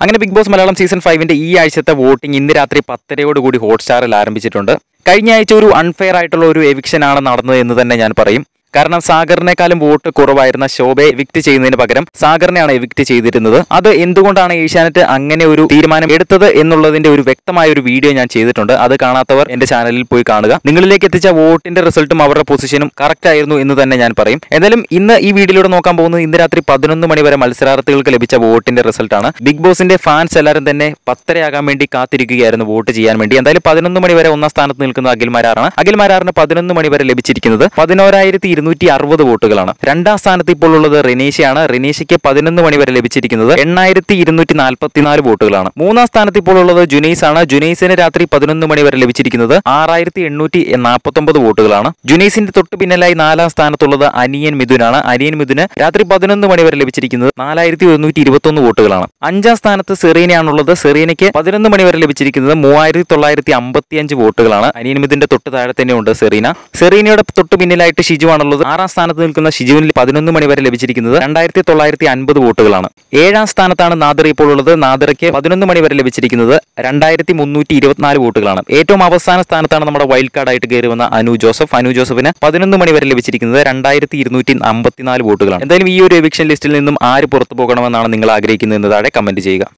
അങ്ങനെ Bigg Boss Malayalam season 5ന്റെ ഈ ആഴ്ചത്തെ വോട്ടിംഗ് ഇന്ന് രാത്രി 10:30 ഹോട്ട്സ്റ്റാറിൽ ആരംഭിച്ചിട്ടുണ്ട്. കഴിഞ്ഞ ആഴ്ച ഒരു അൺഫെയർ ആയിട്ടുള്ള ഒരു എവിക്ഷൻ ആണ് നടന്നത് എന്ന് തന്നെ ഞാൻ പറയും. കാരണം സാഗറിനേക്കാളും വോട്ട് കുറവായിരുന്ന ശോഭയെ എവിക്ട് ചെയ്യുന്നതിന് പകരം സാഗറിനെയാണ് എവിക്ട് ചെയ്തിരുന്നത്. അത് എന്തുകൊണ്ടാണ് ഏഷ്യാനെറ്റ് അങ്ങനെ ഒരു തീരുമാനം എടുത്തത് എന്നുള്ളതിന്റെ ഒരു വ്യക്തമായ ഒരു വീഡിയോ ഞാൻ ചെയ്തിട്ടുണ്ട്. അത് കാണാത്തവർ എന്റെ ചാനലിൽ പോയി കാണുക. നിങ്ങളിലേക്ക് എത്തിച്ച വോട്ടിന്റെ റിസൾട്ടും അവരുടെ പൊസിഷനും കറക്റ്റ് ആയിരുന്നു എന്ന് തന്നെ ഞാൻ പറയും. എന്തായാലും ഇന്ന് ഈ വീഡിയോയിലൂടെ നോക്കാൻ പോകുന്നത് ഇന്ന് രാത്രി 11 മണി വരെ മത്സരാർത്ഥികൾക്ക് ലഭിച്ച വോട്ടിന്റെ റിസൾട്ടാണ്. ബിഗ് ബോസിന്റെ ഫാൻസ് എല്ലാവരും തന്നെ 10:30 ആകാൻ വേണ്ടി കാത്തിരിക്കുകയായിരുന്നു വോട്ട് ചെയ്യാൻ വേണ്ടി. എന്തായാലും 11 മണി വരെ ഒന്നാം സ്ഥാനത്ത് നിൽക്കുന്ന അഖിൽമാരാറാണ്. അഖിൽമാരാറിന് 11 മണി വരെ ലഭിച്ചിരിക്കുന്നത് 11,260 വോട്ടുകളാണ്. രണ്ടാം സ്ഥാനത്ത് ഇപ്പോൾ ഉള്ളത് റിനീഷയാണ്. റിനീഷയ്ക്ക് 11 മണി വരെ ലഭിച്ചിരിക്കുന്നത് 8,244 വോട്ടുകളാണ്. മൂന്നാം സ്ഥാനത്ത് ഇപ്പോൾ ഉള്ളത് ജുനൈസ് ആണ്. ജുനൈസിന് രാത്രി 11 മണി വരെ ലഭിച്ചിരിക്കുന്നത് 6,849 വോട്ടുകളാണ്. ജുനൈസിന്റെ തൊട്ട് പിന്നിലായി നാലാം സ്ഥാനത്തുള്ളത് അനിയൻ മിഥുനാണ്. അനിയൻ മിഥുന് രാത്രി 11 മണി വരെ ലഭിച്ചിരിക്കുന്നത് 4,121 വോട്ടുകളാണ്. അഞ്ചാം സ്ഥാനത്ത് സെറീനയാണുള്ളത്. സെറീനയ്ക്ക് 11 മണി വരെ ലഭിച്ചിരിക്കുന്നത് 3,955 വോട്ടുകളാണ്. അനിയൻ മിഥുന്റെ തൊട്ട് താഴെ തന്നെയുണ്ട് സെറീന. സെറീനയുടെ തൊട്ട് പിന്നിലായിട്ട് ഷിജു ആണുള്ളത്. ആറാം സ്ഥാനത്ത് നിൽക്കുന്ന ഷിജുവിന് 11 മണി വരെ ലഭിച്ചിരിക്കുന്നത് 2,950 വോട്ടുകളാണ്. ഏഴാം സ്ഥാനത്താണ് നാദിറ ഇപ്പോൾ ഉള്ളത്. നാദിറയ്ക്ക് 11 മണി വരെ ലഭിച്ചിരിക്കുന്നത് 2,324 വോട്ടുകളാണ്. ഏറ്റവും അവസാന സ്ഥാനത്താണ് നമ്മുടെ വൈൽഡ് കാർഡ് ആയിട്ട് കയറി വന്ന അനു ജോസഫ്. അനു ജോസഫിന് 11 മണി വരെ ലഭിച്ചിരിക്കുന്നത് 2,254 വോട്ടുകളാണ്. എന്തായാലും ഈ ഒരു എവിക്ഷൻ ലിസ്റ്റിൽ നിന്നും ആര് പുറത്തു പോകണമെന്നാണ് നിങ്ങൾ ആഗ്രഹിക്കുന്നത് എന്ന് താഴെ കമന്റ് ചെയ്യുക.